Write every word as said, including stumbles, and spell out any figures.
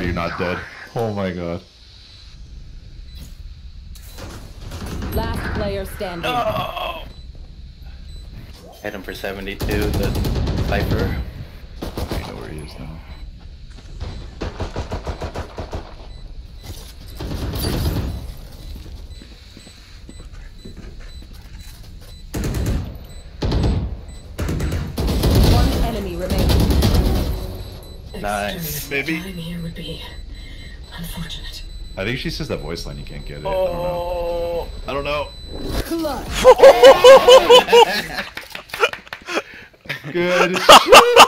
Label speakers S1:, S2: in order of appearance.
S1: you're not dead. Oh my god.
S2: Last player standing.
S3: Oh! Hit him for seventy-two, the Cypher.
S1: I know where he is now.
S2: One enemy remaining.
S3: Nice.
S1: Maybe.
S4: Dying here would be unfortunate.
S1: I think she says that voice line, you can't get it.
S3: Oh!
S1: I don't know.
S2: Clutch.
S1: I don't know. Good shit.